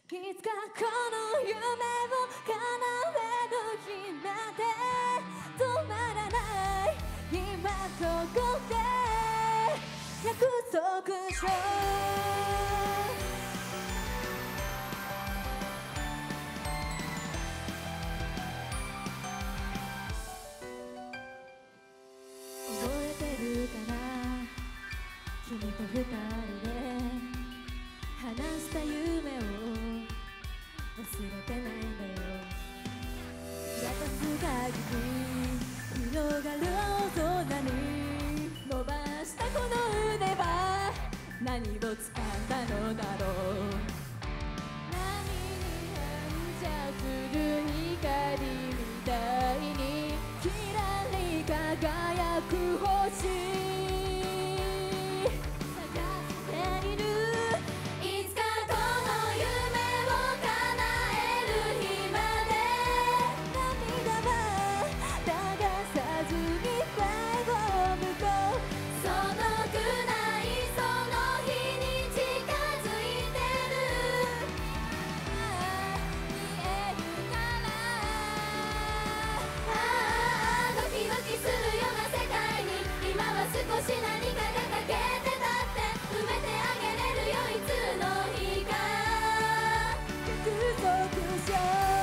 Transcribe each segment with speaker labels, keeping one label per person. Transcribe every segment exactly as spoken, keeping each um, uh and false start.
Speaker 1: いつかこの夢を叶える日まで止まらない今ここで約束しよう覚えてるかな君と二人で話した夢を忘れてないんだよ優しさに広がる大空に伸ばしたこの腕は何を掴んだのだろう波に反射する光みたいにきらり輝く星少し何かが欠けてたって埋めてあげれるよいつの日か約束しよ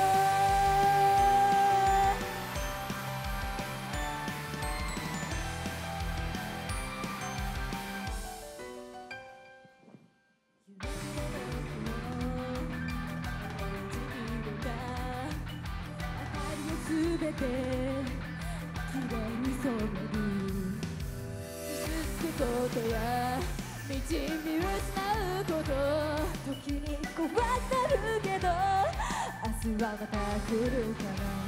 Speaker 1: う夢の唇が明かりをすべてきれいに染めることは道見失うこと時に怖くなるけど明日はまた来るかな